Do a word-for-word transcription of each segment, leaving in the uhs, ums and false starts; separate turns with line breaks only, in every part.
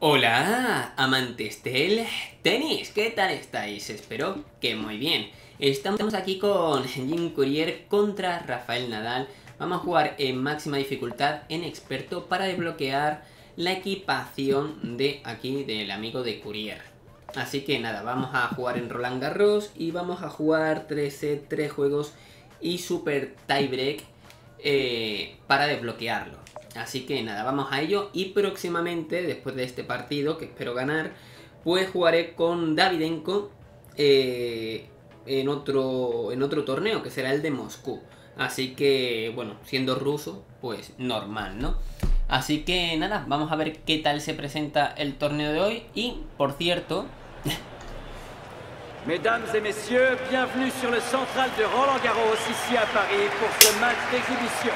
Hola, amantes del tenis, ¿qué tal estáis? Espero que muy bien. Estamos aquí con Jim Courier contra Rafael Nadal. Vamos a jugar en máxima dificultad en experto para desbloquear la equipación de aquí del amigo de Courier. Así que nada, vamos a jugar en Roland Garros y vamos a jugar tres sets, tres juegos y super tiebreak eh, para desbloquearlo. Así que nada, vamos a ello y próximamente, después de este partido, que espero ganar, pues jugaré con Davydenko eh, en, otro, en otro torneo, que será el de Moscú. Así que, bueno, siendo ruso, pues normal, ¿no? Así que nada, vamos a ver qué tal se presenta el torneo de hoy. Y, por cierto...
Mesdames et messieurs, bienvenue sur le central de Roland Garros, ici à Paris, pour ce match d'exhibition.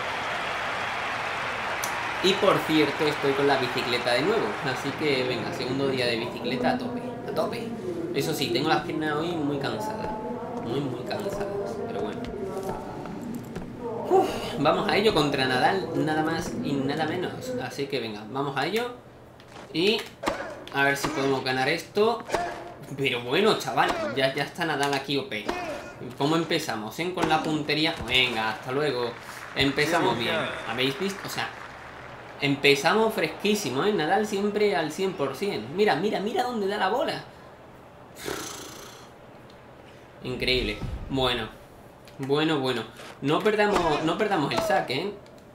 Y por cierto, estoy con la bicicleta de nuevo, así que venga, segundo día de bicicleta a tope, a tope. Eso sí, tengo las piernas hoy muy cansadas, muy muy cansadas, pero bueno. Uf, vamos a ello contra Nadal, nada más y nada menos. Así que venga, vamos a ello y a ver si podemos ganar esto. Pero bueno, chaval, ya, ya está Nadal aquí O P. ¿Cómo empezamos, eh? Con la puntería. Venga, hasta luego. Empezamos bien, ¿habéis visto? O sea... Empezamos fresquísimo, ¿eh? Nadal siempre al cien por cien. Mira, mira, mira dónde da la bola. Increíble. Bueno. Bueno, bueno. No perdamos, no perdamos el saque, ¿eh?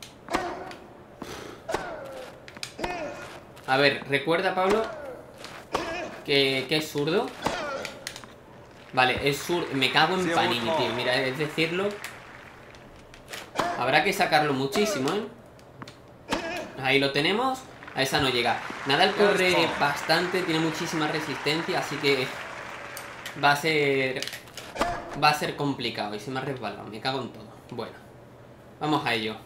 A ver, recuerda, Pablo, que, que es zurdo. Vale, es zurdo. Me cago en Panini, tío. Mira, es decirlo. Habrá que sacarlo muchísimo, ¿eh? Ahí lo tenemos. A esa no llega. Nadal corre bastante, tiene muchísima resistencia, así que va a ser va a ser complicado. Y se me ha resbalado, me cago en todo. Bueno, vamos a ello.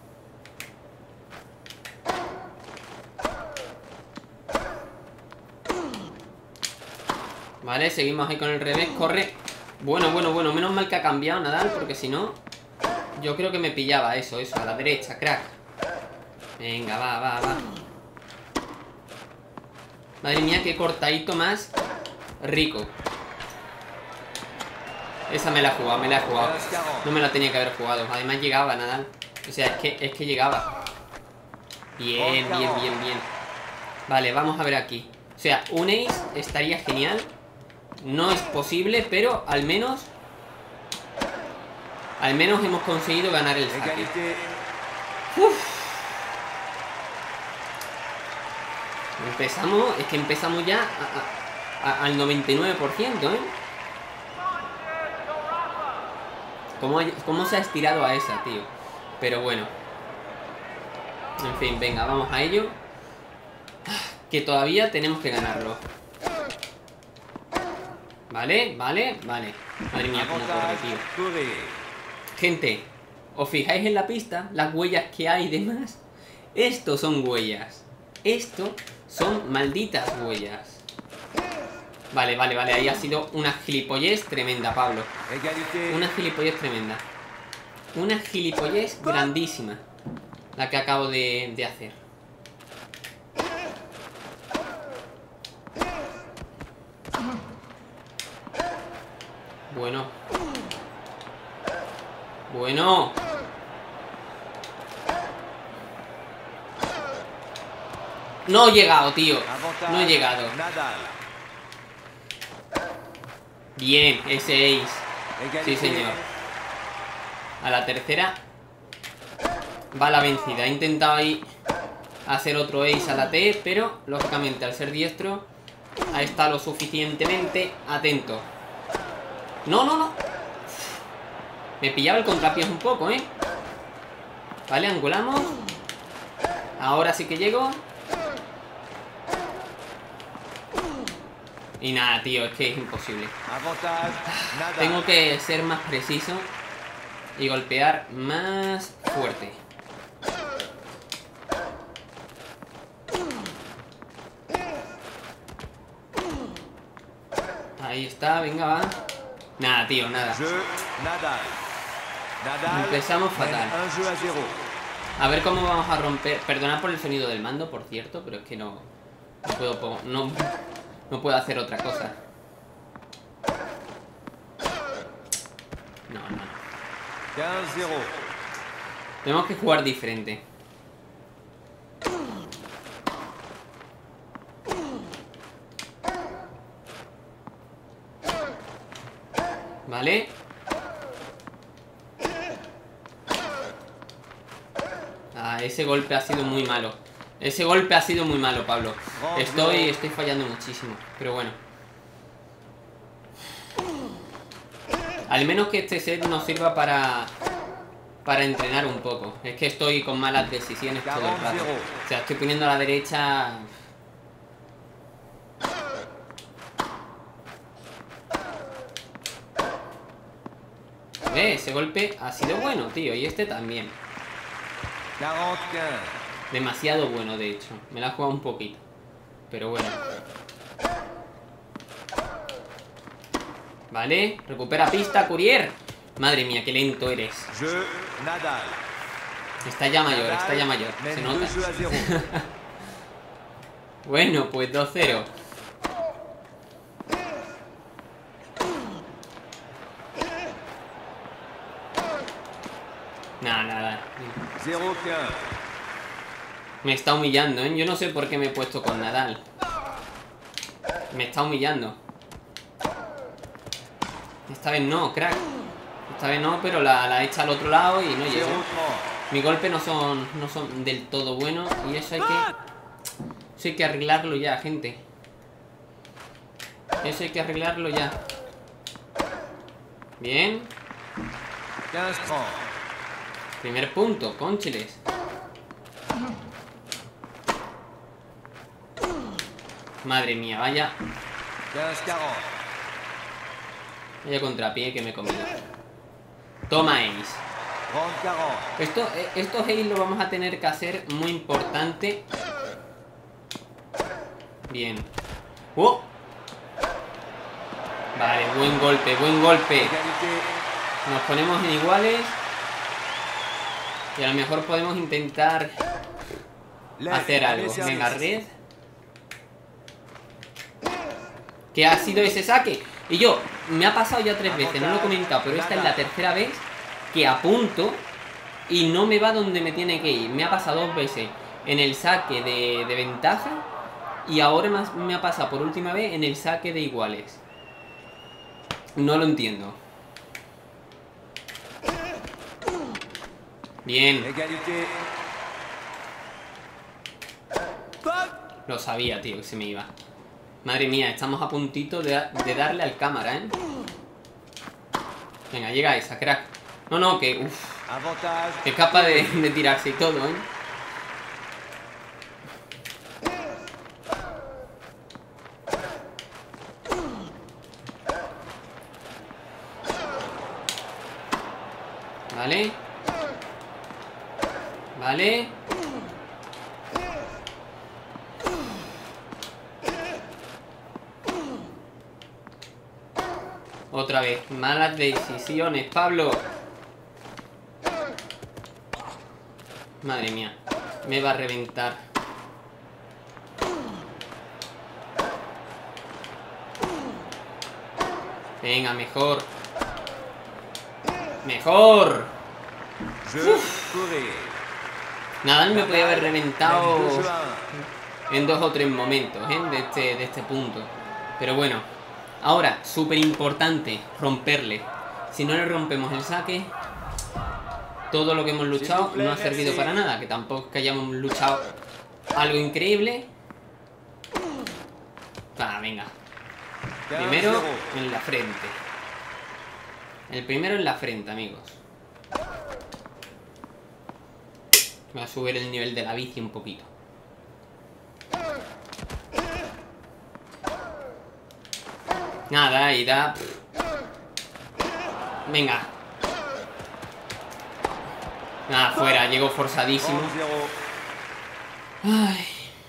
Vale, seguimos ahí con el revés. Corre. Bueno, bueno, bueno, menos mal que ha cambiado Nadal, porque si no, yo creo que me pillaba eso, eso, a la derecha, crack. Venga, va, va, va. Madre mía, qué cortadito más rico. Esa me la he jugado, me la he jugado. No me la tenía que haber jugado. Además llegaba Nadal. O sea, es que, es que llegaba. Bien, bien, bien, bien. Vale, vamos a ver aquí. O sea, un ace estaría genial. No es posible, pero al menos Al menos hemos conseguido ganar el saque. Uf. Empezamos, es que empezamos ya a, a, a, al noventa y nueve por ciento, ¿eh? ¿Cómo, ¿Cómo se ha estirado a esa, tío? Pero bueno. En fin, venga, vamos a ello. Que todavía tenemos que ganarlo. Vale, vale, vale. Madre mía, cómo corre, tío. Gente, ¿os fijáis en la pista? Las huellas que hay y demás. Estos son huellas. Esto son malditas huellas. Vale, vale, vale. Ahí ha sido una gilipollez tremenda, Pablo. Una gilipollez tremenda. Una gilipollez grandísima. La que acabo de, de hacer. Bueno. Bueno. No he llegado, tío. No he llegado. Bien, ese ace. Sí, señor. A la tercera va la vencida. He intentado ahí hacer otro ace a la T, pero lógicamente al ser diestro ha estado lo suficientemente atento. No, no, no. Me pillaba el contrapiés un poco, ¿eh? Vale, angulamos. Ahora sí que llego. Y nada, tío, es que es imposible. Tengo que ser más preciso y golpear más fuerte. Ahí está, venga, va. Nada, tío, nada. Empezamos fatal. A ver cómo vamos a romper. Perdonad por el sonido del mando, por cierto, pero es que no... No puedo, no, no puedo hacer otra cosa. No, no, no.
quinze cero.
Tenemos que jugar diferente. ¿Vale? Ah, ese golpe ha sido muy malo. Ese golpe ha sido muy malo, Pablo. Estoy, estoy fallando muchísimo. Pero bueno. Al menos que este set nos sirva para... Para entrenar un poco. Es que estoy con malas decisiones todo el rato. O sea, estoy poniendo a la derecha... Ese golpe ha sido bueno, tío. Y este también. Demasiado bueno, de hecho. Me la he jugado un poquito. Pero bueno. Vale. Recupera pista, Courier. Madre mía, qué lento eres. Está ya mayor, está ya mayor. Se nota. Bueno, pues dos cero. Nada, nada. Me está humillando, ¿eh? Yo no sé por qué me he puesto con Nadal. Me está humillando. Esta vez no, crack. Esta vez no, pero la, la echa al otro lado y no llega. Mis golpes no son, no son del todo buenos. Y eso hay que... Eso hay que arreglarlo ya, gente. Eso hay que arreglarlo ya. Bien. Primer punto, cóncheles. Madre mía, vaya. Vaya contrapié que me he comido. Toma, Ace. Esto, estos Ace lo vamos a tener que hacer muy importante. Bien. ¡Oh! Vale, buen golpe, buen golpe. Nos ponemos en iguales. Y a lo mejor podemos intentar hacer algo. Venga, red. ¿Qué ha sido ese saque? Y yo, me ha pasado ya tres veces, no lo he comentado, pero esta es la tercera vez que apunto y no me va donde me tiene que ir. Me ha pasado dos veces en el saque de, de ventaja y ahora más me ha pasado por última vez en el saque de iguales. No lo entiendo. Bien. Lo sabía, tío, que se me iba. Madre mía, estamos a puntito de, de darle al cámara, ¿eh? Venga, llega esa, crack. No, no, que... Uff. Que es capaz de, de tirarse y todo, ¿eh? Vale. Vale. Otra vez, malas decisiones, Pablo. Madre mía, me va a reventar. Venga, mejor. Mejor. Uf. Nadal me podía haber reventado en dos o tres momentos, ¿eh? de, este, de este punto. Pero bueno. Ahora, súper importante, romperle. Si no le rompemos el saque, todo lo que hemos luchado no ha servido para nada. Que tampoco es que hayamos luchado algo increíble. Ah, venga. Primero en la frente. El primero en la frente, amigos. Voy a subir el nivel de la bici un poquito. Nada, y da... Venga. Nada, fuera, llego forzadísimo. Ay.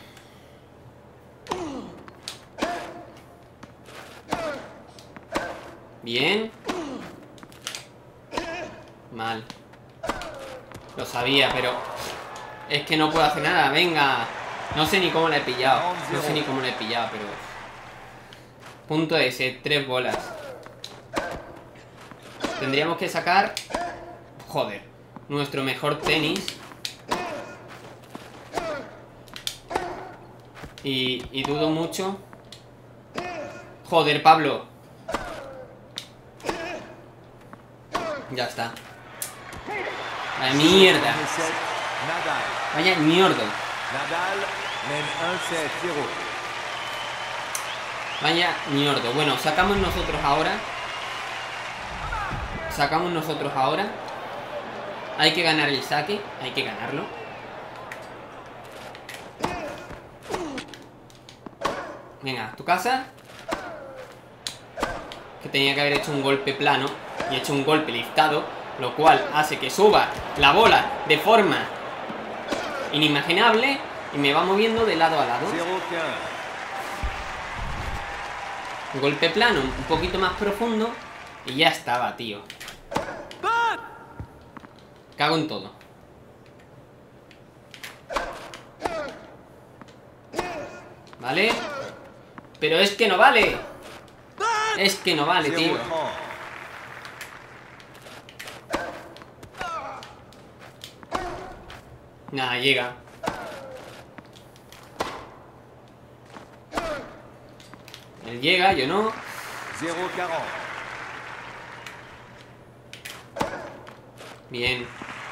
Bien. Mal. Lo sabía, pero... Es que no puedo hacer nada, venga. No sé ni cómo la he pillado. No sé ni cómo la he pillado, pero... Punto ese, tres bolas. Tendríamos que sacar... Joder, nuestro mejor tenis. Y, y dudo mucho. Joder, Pablo. Ya está. Vaya mierda. Vaya mierda. Vaya mierda. Bueno, sacamos nosotros ahora. Sacamos nosotros ahora. Hay que ganar el saque. Hay que ganarlo. Venga, tu casa. Que tenía que haber hecho un golpe plano. Y he hecho un golpe liftado, lo cual hace que suba la bola de forma inimaginable y me va moviendo de lado a lado. Un golpe plano, un poquito más profundo y ya estaba, tío. Cago en todo. ¿Vale? Pero es que no vale. Es que no vale, tío. Nada, llega. Él llega, yo no. Bien.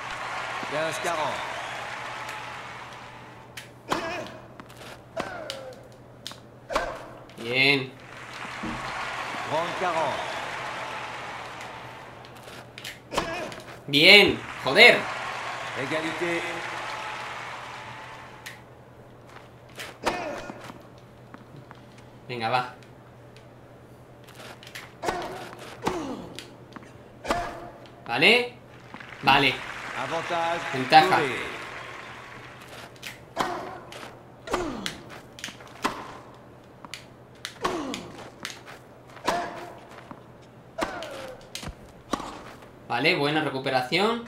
Bien. Bien. Joder.
Égalité.
Venga, va. ¿Vale? Vale.
Avantage.
Ventaja. Vale, buena recuperación.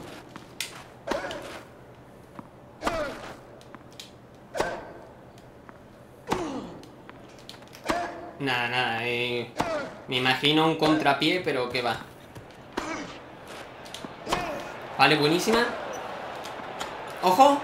Nada, nada, eh, me imagino un contrapié, pero que va. Vale, buenísima. ¡Ojo!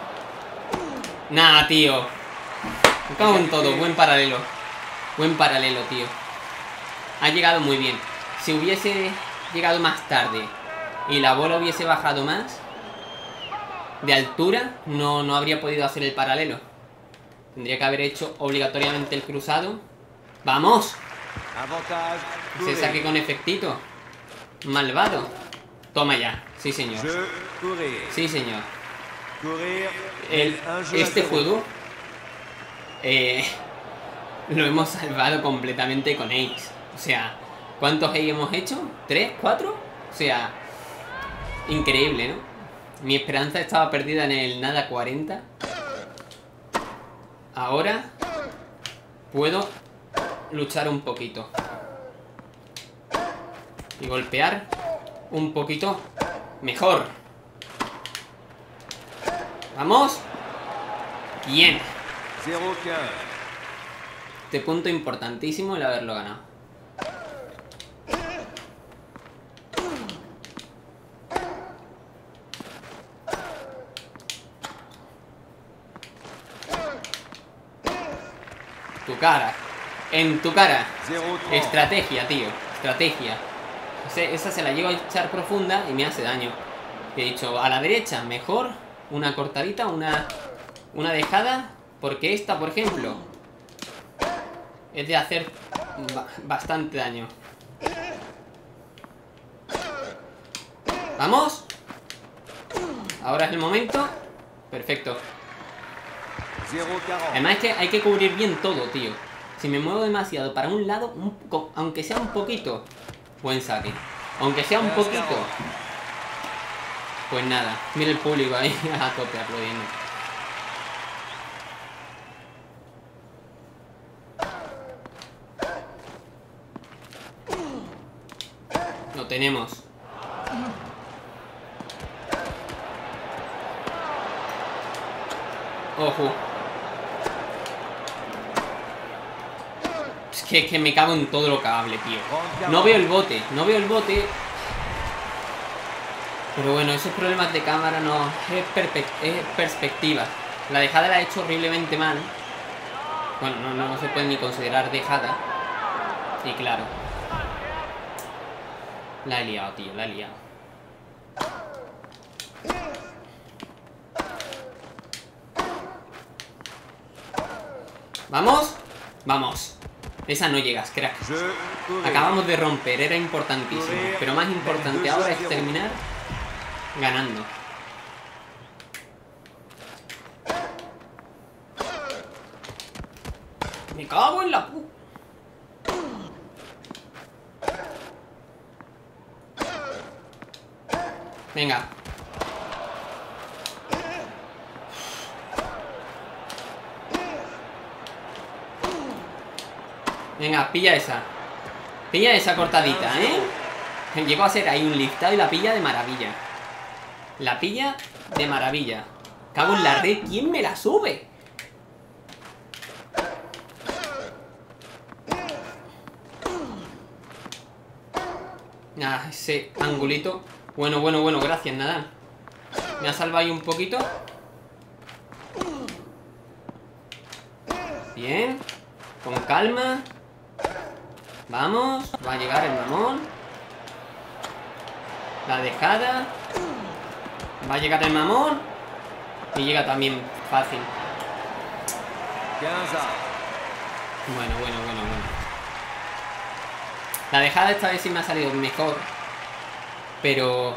Nada, tío. Me cago en todo, buen paralelo. Buen paralelo, tío. Ha llegado muy bien. Si hubiese llegado más tarde y la bola hubiese bajado más de altura, no, no habría podido hacer el paralelo. Tendría que haber hecho obligatoriamente el cruzado. ¡Vamos! Se saque con efectito. Malvado. Toma ya. Sí, señor. Sí, señor. El, este juego eh, lo hemos salvado completamente con Ace. O sea, ¿cuántos Ace hemos hecho? ¿Tres? ¿Cuatro? O sea, increíble, ¿no? Mi esperanza estaba perdida en el nada cuarenta. Ahora puedo luchar un poquito y golpear un poquito mejor. ¡Vamos! Bien. Este punto importantísimo el haberlo ganado. Tu cara. En tu cara. Estrategia, tío. Estrategia. Esa se la llevo a echar profunda y me hace daño. He dicho, a la derecha, mejor una cortadita, una, una dejada. Porque esta, por ejemplo, es de hacer ba- bastante daño. ¡Vamos! Ahora es el momento. Perfecto. Además es que hay que cubrir bien todo, tío. Si me muevo demasiado para un lado, un poco, aunque sea un poquito, buen saque. Aunque sea un poquito, pues nada. Mira el público ahí a tope aplaudiendo. Lo tenemos. Ojo. Es que, es que me cago en todo lo cagable, tío. No veo el bote, no veo el bote. Pero bueno, esos problemas de cámara no... Es, es perspectiva. La dejada la he hecho horriblemente mal. Bueno, no, no se puede ni considerar dejada. Y claro. La he liado, tío, la he liado. ¿Vamos? Vamos. Esa no llegas, crack. Acabamos de romper, era importantísimo. Pero más importante ahora es terminar ganando. Me cago en la pu... Venga. Venga, pilla esa. Pilla esa cortadita, ¿eh? Llegó a ser ahí un liftado y la pilla de maravilla. La pilla de maravilla. Cago en la red, ¿quién me la sube? Ah, ese angulito. Bueno, bueno, bueno, gracias, Nadal. Me ha salvado ahí un poquito. Bien. Con calma. Vamos. Va a llegar el mamón. La dejada. Va a llegar el mamón. Y llega también fácil. Bueno, bueno, bueno, bueno. La dejada esta vez sí me ha salido mejor. Pero...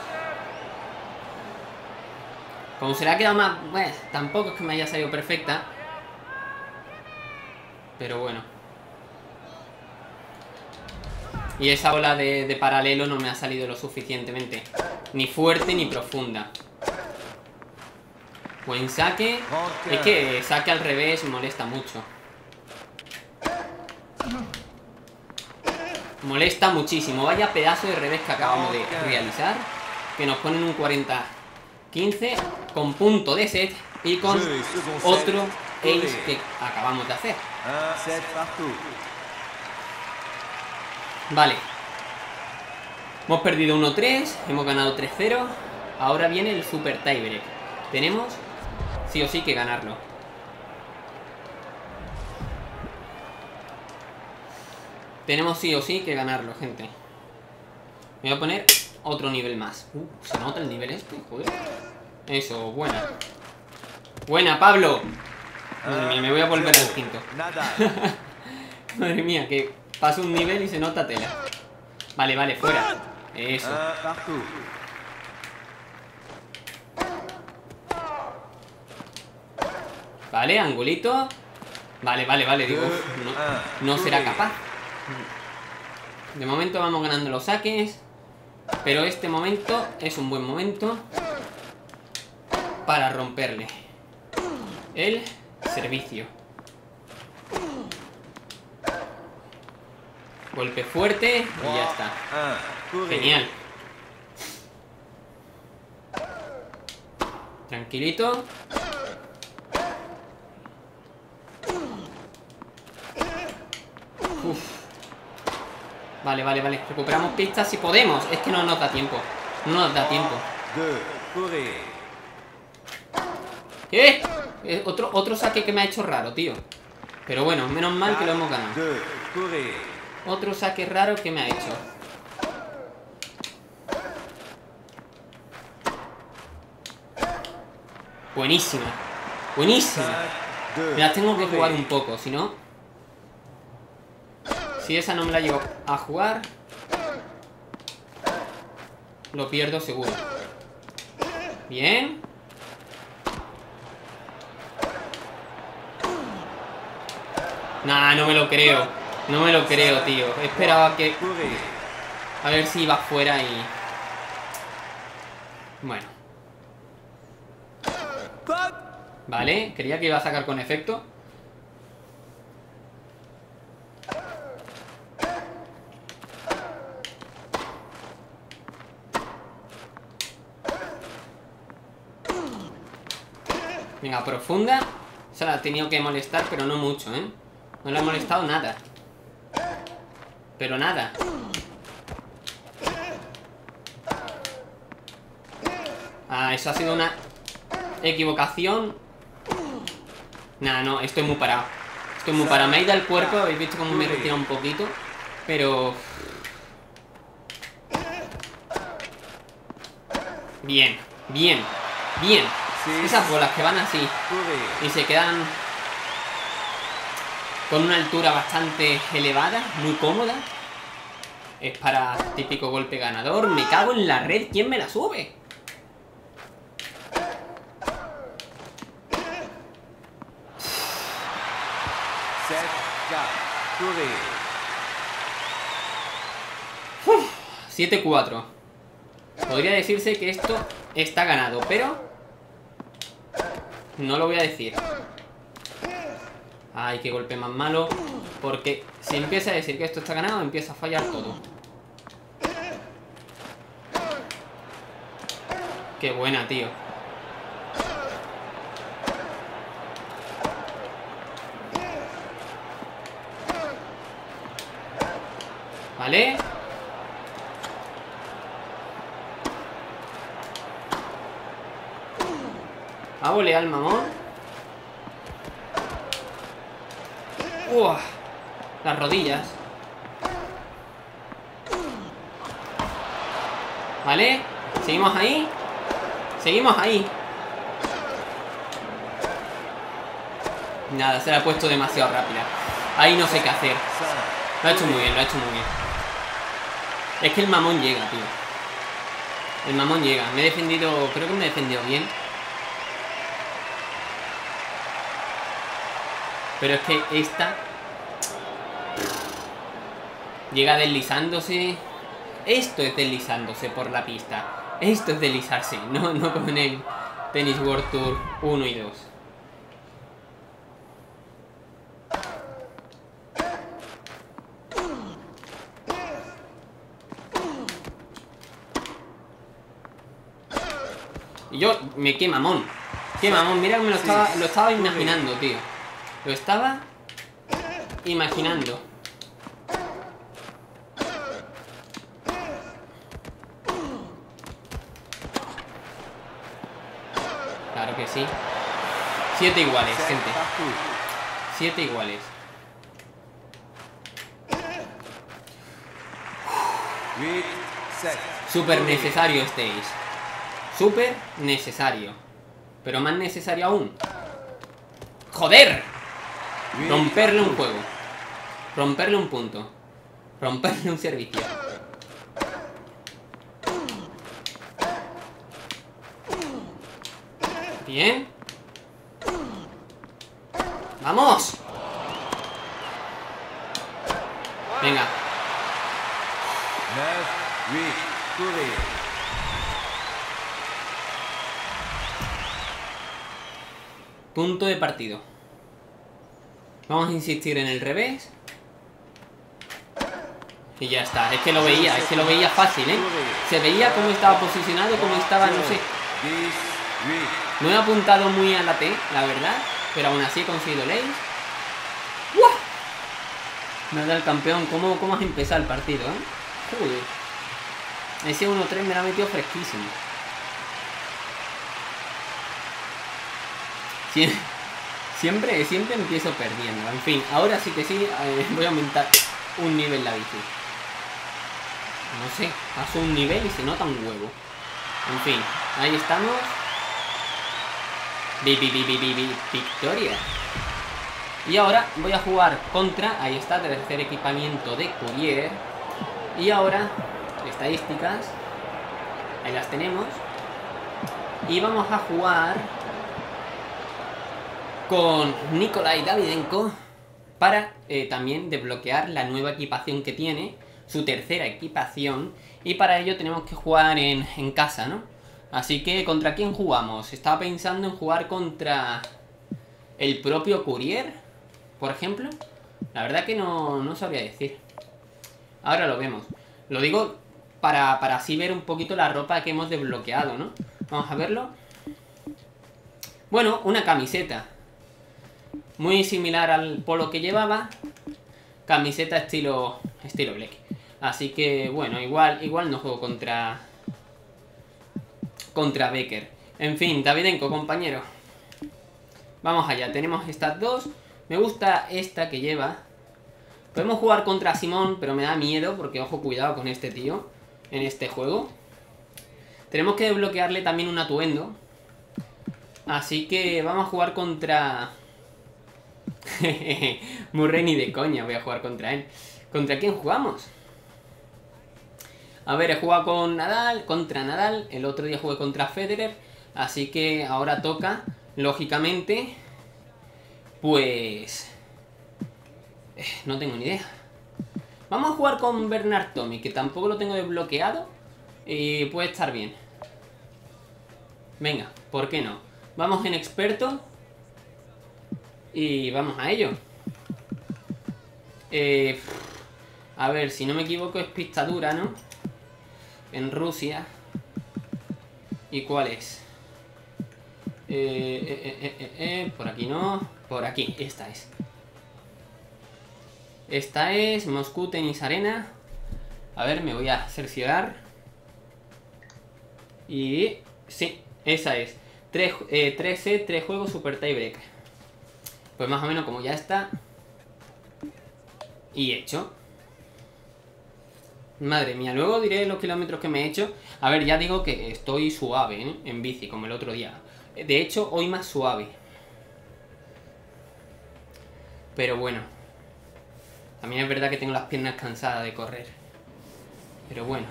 como se le ha quedado más... Bueno, tampoco es que me haya salido perfecta. Pero bueno. Y esa ola de, de paralelo no me ha salido lo suficientemente. Ni fuerte ni profunda. Buen saque. Es que saque al revés molesta mucho. Molesta muchísimo. Vaya pedazo de revés que acabamos de realizar. Que nos ponen un cuarenta quince con punto de set y con otro ace que acabamos de hacer. Vale. Hemos perdido uno tres. Hemos ganado tres cero. Ahora viene el super tiebreak. Tenemos sí o sí que ganarlo. Tenemos sí o sí que ganarlo, gente. Me voy a poner otro nivel más. Uh, ¿se nota el nivel este? Joder. Eso, buena. Buena, Pablo. Madre mía, me voy a volver al quinto. Madre mía, que paso un nivel y se nota tela. Vale, vale, fuera. Eso. Vale, angulito. Vale, vale, vale, digo, no, no será capaz. De momento vamos ganando los saques. Pero este momento es un buen momento para romperle el servicio. Golpe fuerte y ya está. Genial. Tranquilito. Uf. Vale, vale, vale. Recuperamos pistas si podemos. Es que no nos da tiempo. No nos da tiempo. ¿Qué? Eh, otro, otro saque que me ha hecho raro, tío. Pero bueno, menos mal que lo hemos ganado. Otro saque raro que me ha hecho. Buenísima. Buenísima. Me la tengo que jugar un poco, si no... Si esa no me la llego a jugar, lo pierdo seguro. Bien. Nah, no me lo creo. No me lo creo, tío. Esperaba que... A ver si iba fuera y... Bueno. Vale, creía que iba a sacar con efecto. Venga, profunda. Se la ha tenido que molestar, pero no mucho, ¿eh? No le ha molestado nada. Pero nada. Ah, eso ha sido una equivocación. Nada, no, estoy muy parado. Estoy muy parado. Me ha ido al cuerpo. Habéis visto cómo me he retirado un poquito. Pero... Bien, bien, bien. Esas bolas que van así y se quedan con una altura bastante elevada, muy cómoda. Es para típico golpe ganador. Me cago en la red. ¿Quién me la sube? siete cuatro. Podría decirse que esto está ganado, pero no lo voy a decir. Ay, qué golpe más malo. Porque si empieza a decir que esto está ganado, empieza a fallar todo. Qué buena, tío. Vale. A volear al mamón. Uah, las rodillas. Vale. Seguimos ahí. Seguimos ahí. Nada, se la ha puesto demasiado rápida. Ahí no sé qué hacer. Lo ha hecho muy bien, lo ha hecho muy bien. Es que el mamón llega, tío. El mamón llega. Me he defendido... Creo que me he defendido bien. Pero es que esta... Llega deslizándose. Esto es deslizándose por la pista. Esto es deslizarse. No, no como en el Tennis World Tour uno y dos. Y yo, me qué mamón. Qué mamón, mira que me lo estaba, lo estaba imaginando, tío. Lo estaba imaginando. Claro que sí. Siete iguales, gente. Siete iguales. Súper necesario este ace. Súper necesario. Pero más necesario aún. ¡Joder! Romperle un juego. Romperle un punto. Romperle un servicio. Bien. ¡Vamos! Venga. Punto de partido. Vamos a insistir en el revés. Y ya está. Es que lo veía, es que lo veía fácil, ¿eh? Se veía cómo estaba posicionado, cómo estaba, no sé. No he apuntado muy a la T, la verdad. Pero aún así he conseguido el ace. ¡Uah! Me da el campeón. ¿Cómo, ¿Cómo has empezado el partido, eh? Joder. Ese uno tres me lo ha metido fresquísimo. Siempre, siempre, siempre empiezo perdiendo. En fin, ahora sí que sí, eh, voy a aumentar un nivel la bici. No sé, paso un nivel y se nota un huevo. En fin, ahí estamos. Bi, bi, bi, bi, bi, bi, victoria. Y ahora voy a jugar contra, ahí está, tercer equipamiento de Courier. Y ahora, estadísticas, ahí las tenemos. Y vamos a jugar con Nikolai Davydenko para eh, también desbloquear la nueva equipación que tiene, su tercera equipación. Y para ello tenemos que jugar en, en casa, ¿no? Así que, ¿contra quién jugamos? Estaba pensando en jugar contra el propio Courier, por ejemplo. La verdad que no, no sabría decir. Ahora lo vemos. Lo digo para, para así ver un poquito la ropa que hemos desbloqueado, ¿no? Vamos a verlo. Bueno, una camiseta. Muy similar al polo que llevaba. Camiseta estilo estilo Black. Así que, bueno, igual, igual no juego contra... Contra Becker. En fin, Davidenko, compañero. Vamos allá, tenemos estas dos. Me gusta esta que lleva. Podemos jugar contra Simón, pero me da miedo porque, ojo, cuidado con este tío en este juego. Tenemos que desbloquearle también un atuendo. Así que vamos a jugar contra... Murray ni de coña voy a jugar contra él. ¿Contra quién jugamos? A ver, he jugado con Nadal, contra Nadal. El otro día jugué contra Federer. Así que ahora toca, lógicamente, pues... Eh, no tengo ni idea. Vamos a jugar con Bernard Tomic, que tampoco lo tengo desbloqueado. Y puede estar bien. Venga, ¿por qué no? Vamos en experto. Y vamos a ello. Eh, a ver, si no me equivoco es pista dura, ¿no? En Rusia. ¿Y cuál es? Eh, eh, eh, eh, eh, por aquí no. Por aquí, esta es. Esta es Moscú Tenis Arena. A ver, me voy a cerciorar. Y... sí, esa es. tres sets, tres juegos, super tiebreak. Pues más o menos como ya está. Y hecho. Madre mía, luego diré los kilómetros que me he hecho. A ver, ya digo que estoy suave, ¿eh? En bici, como el otro día. De hecho, hoy más suave. Pero bueno. También es verdad que tengo las piernas cansadas de correr. Pero bueno.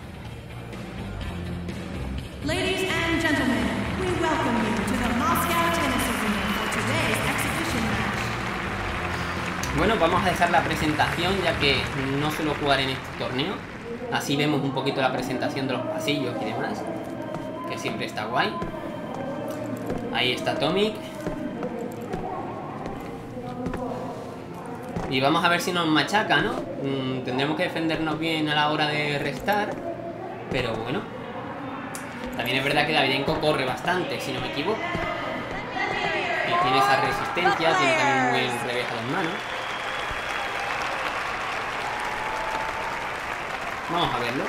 Ladies and gentlemen, we welcome you to the Moscow Tennis Arena for today's exhibition match.
Bueno, vamos a dejar la presentación ya que no suelo jugar en este torneo. Así vemos un poquito la presentación de los pasillos y demás, que siempre está guay. Ahí está Tomic. Y vamos a ver si nos machaca, ¿no? Mm, tendremos que defendernos bien a la hora de restar. Pero bueno. También es verdad que Davidenko corre bastante, si no me equivoco. Y tiene esa resistencia, tiene también un buen revés a las manos. Vamos a verlo.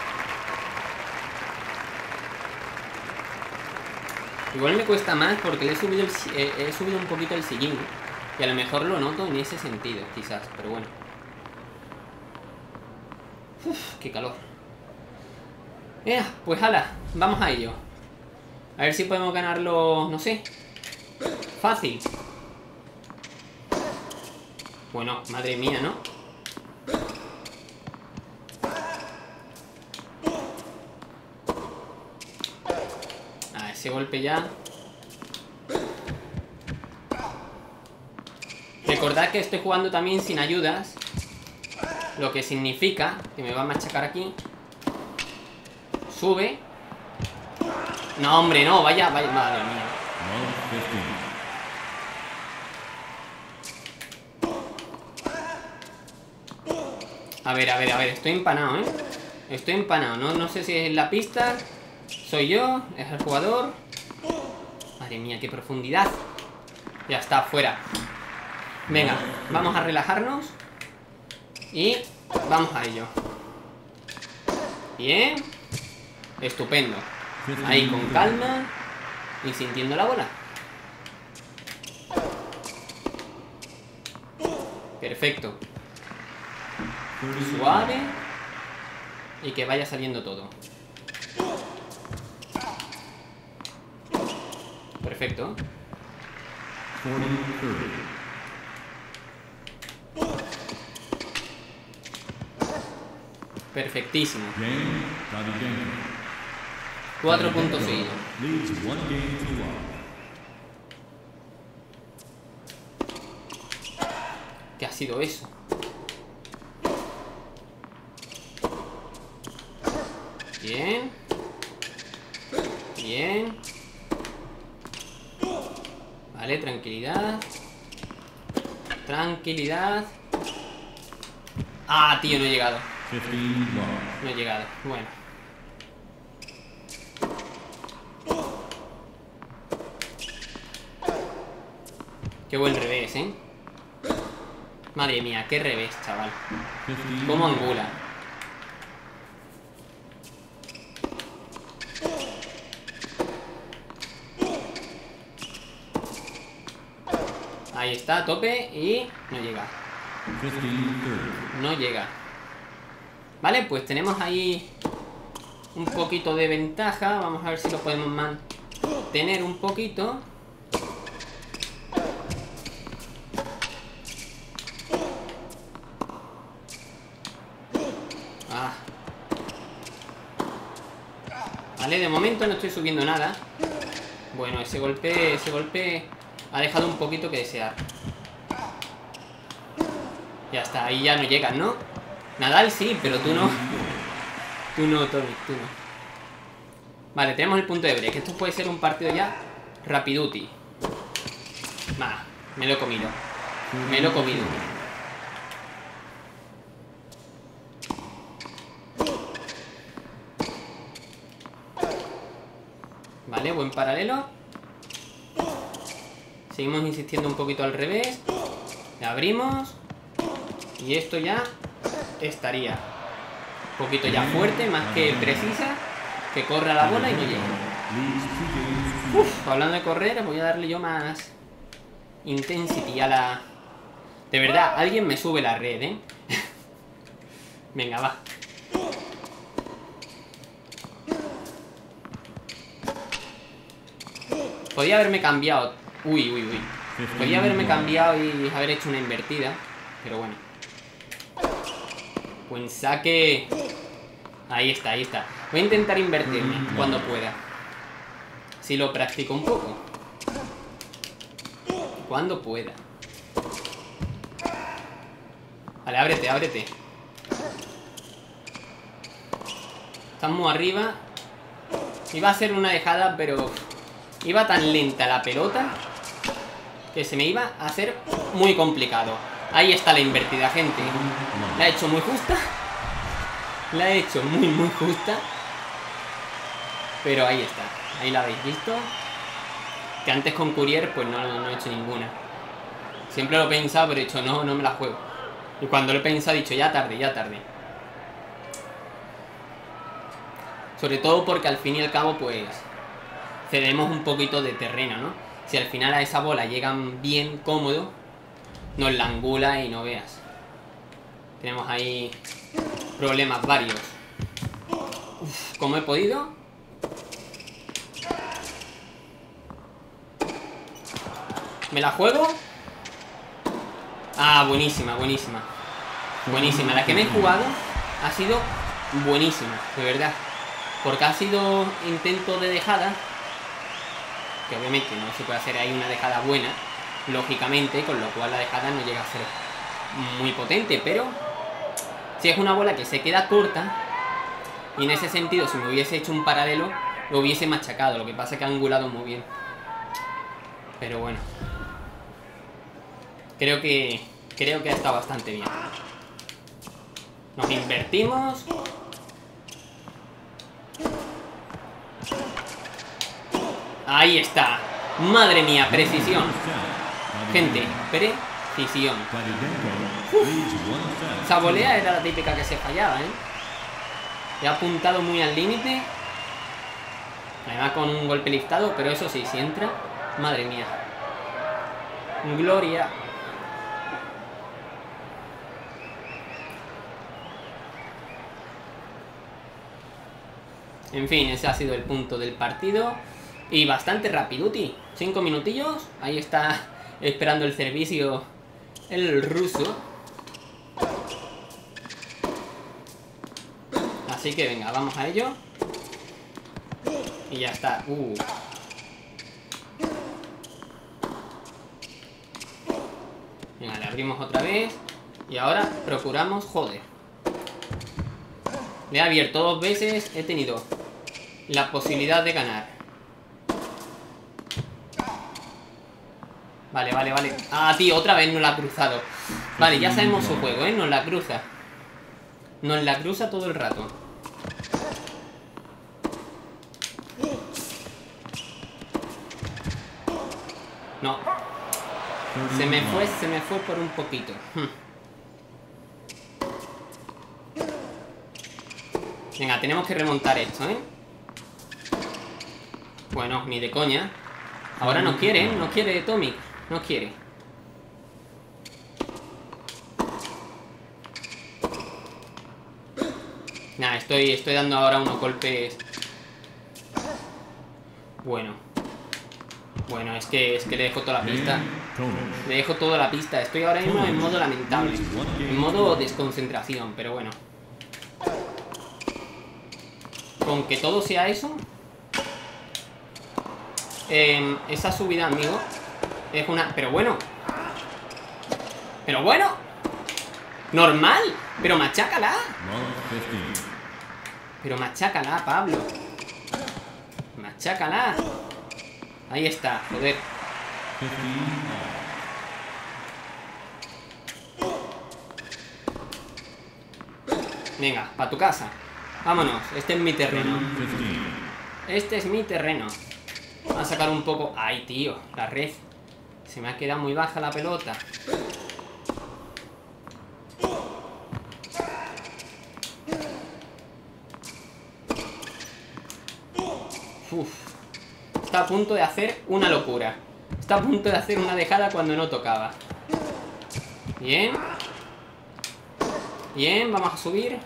Igual me cuesta más porque le he subido, el, eh, he subido un poquito el sillín. Y a lo mejor lo noto en ese sentido, quizás, pero bueno. Uf, qué calor. Eh, pues hala, vamos a ello. A ver si podemos ganarlo, no sé. Fácil. Bueno, madre mía, ¿no? Ah, ese golpe ya. Recordad que estoy jugando también sin ayudas. Lo que significa que me va a machacar aquí. Sube. No, hombre, no, vaya, vaya, madre mía. A ver, a ver, a ver, estoy empanado, ¿eh? Estoy empanado, no, no sé si es la pista. Soy yo, es el jugador. Madre mía, qué profundidad. Ya está, fuera. Venga, vamos a relajarnos. Y vamos a ello. Bien. Estupendo. Ahí con calma y sintiendo la bola. Perfecto. Suave. Y que vaya saliendo todo. Perfecto. Perfectísimo. Cuatro puntos seguidos. ¿Qué ha sido eso? Bien. Bien. Vale, tranquilidad. Tranquilidad. Ah, tío, no he llegado. No he llegado. Bueno. Qué buen revés, ¿eh? Madre mía, qué revés, chaval. Cómo angula. Ahí está, a tope y no llega. No llega. Vale, pues tenemos ahí un poquito de ventaja. Vamos a ver si lo podemos mantener un poquito. Ah. Vale, de momento no estoy subiendo nada. Bueno, ese golpe, ese golpe ha dejado un poquito que desear. Ya está, ahí ya no llegas, ¿no? Nadal sí, pero tú no. Tú no, Tommy, tú no. Vale, tenemos el punto de break. Esto puede ser un partido ya rapiduti. Va, me lo he comido. Me lo he comido. Vale, buen paralelo. Seguimos insistiendo un poquito al revés. Le abrimos. Y esto ya estaría un poquito ya fuerte, más que precisa. Que corra la bola y no llega. Uf, hablando de correr, voy a darle yo más intensity a la... De verdad, alguien me sube la red, ¿eh? Venga, va. Podía haberme cambiado. Uy, uy, uy. Podía haberme cambiado y haber hecho una invertida. Pero bueno. Buen saque. Ahí está, ahí está. Voy a intentar invertirme cuando pueda. Si lo practico un poco. Cuando pueda. Vale, ábrete, ábrete. Estás muy arriba. Iba a ser una dejada, pero iba tan lenta la pelota que se me iba a hacer muy complicado. Ahí está la invertida, gente. La he hecho muy justa. La he hecho muy, muy justa. Pero ahí está. Ahí la habéis visto. Que antes con Courier pues no, no he hecho ninguna. Siempre lo he pensado, pero he dicho no, no me la juego. Y cuando lo he pensado he dicho ya tarde, ya tarde. Sobre todo porque al fin y al cabo pues cedemos un poquito de terreno, ¿no? Si al final a esa bola llegan bien cómodo, nos la angula y no veas. Tenemos ahí problemas varios. Uf, ¿cómo he podido? ¿Me la juego? Ah, buenísima, buenísima. Buenísima. La que me he jugado ha sido buenísima, de verdad. Porque ha sido intento de dejada. Que obviamente no se puede hacer ahí una dejada buena, lógicamente, con lo cual la dejada no llega a ser muy potente, pero si es una bola que se queda corta, y en ese sentido si me hubiese hecho un paralelo lo hubiese machacado. Lo que pasa es que ha angulado muy bien. Pero bueno, creo que creo que ha estado bastante bien. Nos invertimos. Ahí está. Madre mía, precisión. Gente, precisión. Uf. Esa volea era la típica que se fallaba, ¿eh? He apuntado muy al límite. Además con un golpe liftado, pero eso sí, si entra, madre mía. Gloria. En fin, ese ha sido el punto del partido. Y bastante rapiduti. Cinco minutillos. Ahí está esperando el servicio el ruso. Así que venga, vamos a ello. Y ya está. Uh. Venga, le abrimos otra vez. Y ahora procuramos joder. Le he abierto dos veces. He tenido la posibilidad de ganar. Vale, vale, vale. Ah, tío, otra vez nos la ha cruzado. Vale, ya sabemos su juego, ¿eh? Nos la cruza. Nos la cruza todo el rato. No. Se me fue, se me fue por un poquito. Venga, tenemos que remontar esto, ¿eh? Bueno, ni de coña. Ahora no quiere, ¿eh? No quiere Tommy. No quiere. Nah, estoy, estoy dando ahora unos golpes. Bueno. Bueno, es que, es que le dejo toda la pista. Le dejo toda la pista. Estoy ahora mismo en modo lamentable. En modo desconcentración, pero bueno. Con que todo sea eso. Eh, esa subida, amigo, es una... Pero bueno. Pero bueno. Normal. Pero machácala. Pero machácala, Pablo. Machácala. Ahí está, joder. Venga, para tu casa. Vámonos, este es mi terreno. Este es mi terreno. Vamos a sacar un poco... Ay, tío, la red. Se me ha quedado muy baja la pelota. Uf. Está a punto de hacer una locura. Está a punto de hacer una dejada cuando no tocaba. Bien. Bien, vamos a subir.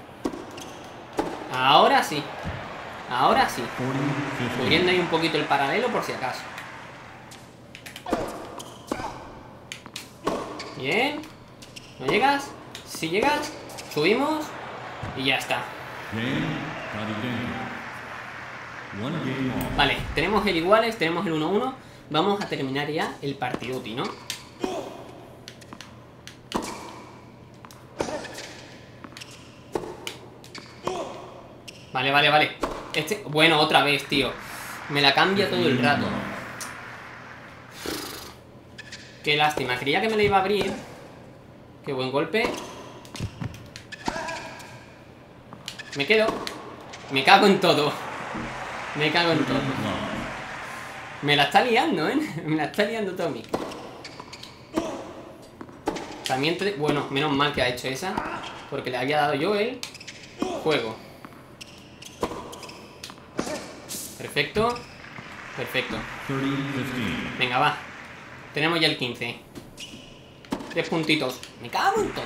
Ahora sí. Ahora sí. Cubriendo ahí un poquito el paralelo por si acaso. Bien. ¿No llegas? Si llegas, subimos. Y ya está. Vale, tenemos el iguales, tenemos el uno uno. Vamos a terminar ya el partiduti, ¿no? Vale, vale, vale. Este, bueno, otra vez, tío. Me la cambia todo el rato. Qué lástima, creía que me la iba a abrir. Qué buen golpe. Me quedo. Me cago en todo. Me cago en todo. Me la está liando, ¿eh? Me la está liando Tommy. También te... Bueno, menos mal que ha hecho esa, porque le había dado yo el juego. Perfecto. Perfecto. Venga, va. Tenemos ya el quince. Tres puntitos. Me cago en todo.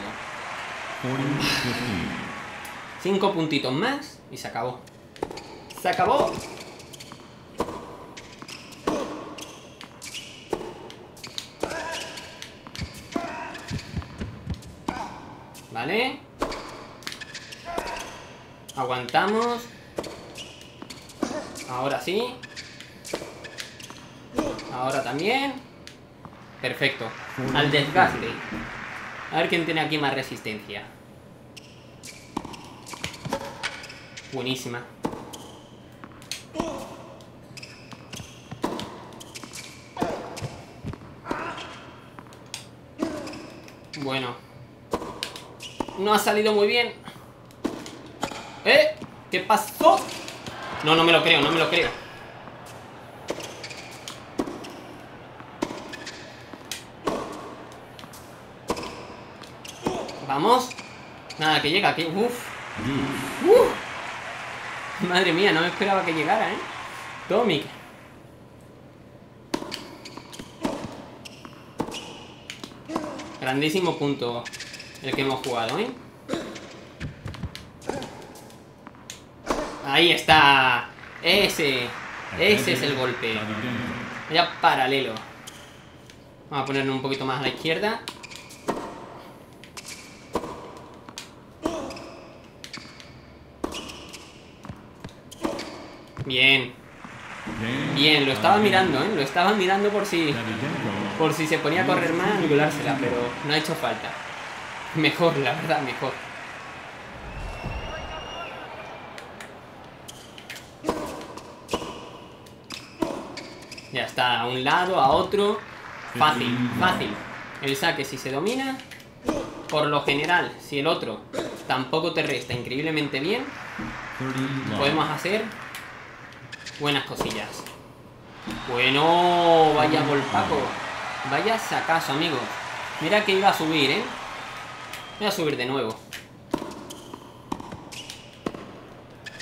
Cinco puntitos más y se acabó. Se acabó. Vale. Aguantamos. Ahora sí. Ahora también. Perfecto. Al desgaste. A ver quién tiene aquí más resistencia. Buenísima. Bueno. No ha salido muy bien. ¿Eh? ¿Qué pasó? No, no me lo creo, no me lo creo. Vamos. Nada, que llega, que... Uf. Uf. Madre mía, no me esperaba que llegara, ¿eh? Tommy. Grandísimo punto el que hemos jugado, ¿eh? Ahí está. Ese. Ese es el golpe. Ya paralelo. Vamos a ponerlo un poquito más a la izquierda. Bien. Bien, lo estaba mirando, ¿eh? Lo estaba mirando por si... Por si se ponía a correr más, anulársela, pero no ha hecho falta. Mejor, la verdad, mejor. Ya está, a un lado, a otro. Fácil, fácil. El saque, si se domina, por lo general, si el otro tampoco te resta increíblemente bien, podemos hacer buenas cosillas. Bueno, vaya golpaco. Vaya sacazo, amigos. Mira que iba a subir, ¿eh? Voy a subir de nuevo.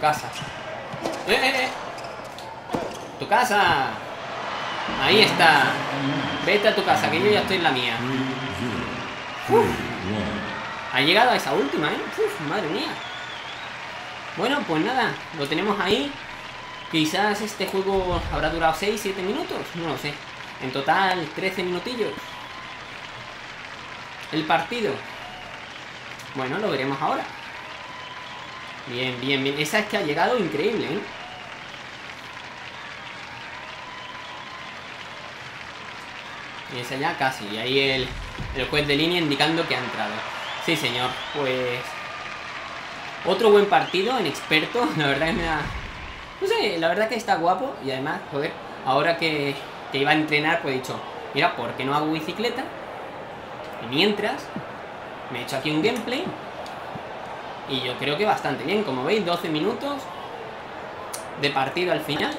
casa. ¡Eh, eh, eh! ¡Tu casa! Ahí está. Vete a tu casa, que yo ya estoy en la mía. Uf. Ha llegado a esa última, ¿eh? Uf, madre mía. Bueno, pues nada, lo tenemos ahí. Quizás este juego habrá durado seis siete minutos, no lo sé. En total, trece minutillos. El partido. Bueno, lo veremos ahora. Bien, bien, bien. Esa es que ha llegado increíble, ¿eh? Y esa ya casi. Y ahí el, el juez de línea indicando que ha entrado. Sí, señor. Pues... otro buen partido en experto. La verdad que me da... no sé, la verdad que está guapo. Y además, joder, ahora que, que iba a entrenar, pues he dicho... mira, ¿por qué no hago bicicleta? Y mientras... me he hecho aquí un gameplay. Y yo creo que bastante bien. Como veis, doce minutos de partido al final.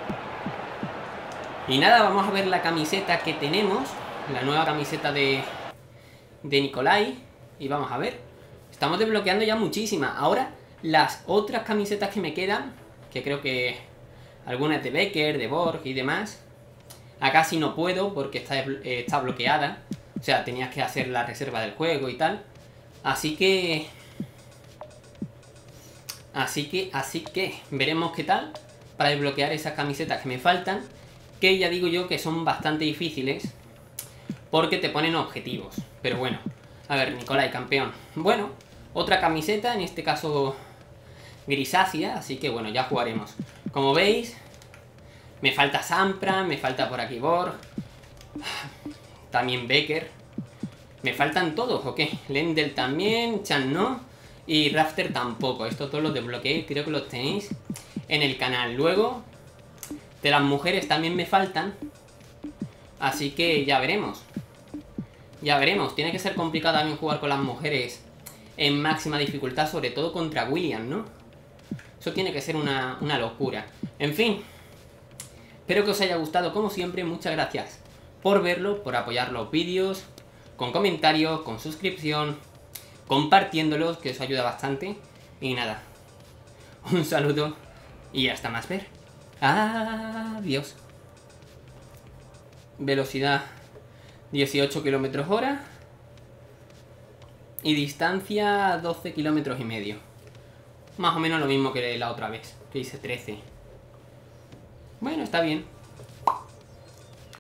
Y nada, vamos a ver la camiseta que tenemos. La nueva camiseta de, de Nicolai. Y vamos a ver. Estamos desbloqueando ya muchísimas. Ahora, las otras camisetas que me quedan, que creo que algunas de Becker, de Borg y demás. Acá sí no puedo porque está, eh, está bloqueada. O sea, tenías que hacer la reserva del juego y tal. Así que... Así que, así que... veremos qué tal para desbloquear esas camisetas que me faltan. Que ya digo yo que son bastante difíciles. Porque te ponen objetivos. Pero bueno. A ver, Nicolai, campeón. Bueno, otra camiseta, en este caso grisácea. Así que bueno, ya jugaremos. Como veis, me falta Sampra, me falta por aquí Borg. También Becker. ¿Me faltan todos o qué? Lendl también, Chan no. Y Rafter tampoco. Estos todos los desbloqueé, creo que los tenéis en el canal. Luego, de las mujeres también me faltan. Así que ya veremos. Ya veremos. Tiene que ser complicado también jugar con las mujeres en máxima dificultad, sobre todo contra William, ¿no? Eso tiene que ser una, una locura. En fin. Espero que os haya gustado como siempre. Muchas gracias por verlo, por apoyar los vídeos, con comentarios, con suscripción, compartiéndolos, que eso ayuda bastante. Y nada, un saludo y hasta más ver. Adiós. Velocidad dieciocho kilómetros hora. Y distancia doce kilómetros y medio. Más o menos lo mismo que la otra vez, que hice trece. Bueno, está bien.